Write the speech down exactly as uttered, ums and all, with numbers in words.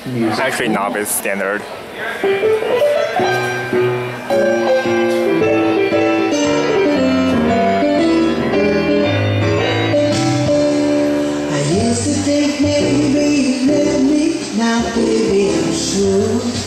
music. Actually, novice standard. I used to think maybe you left me, now baby I'm sure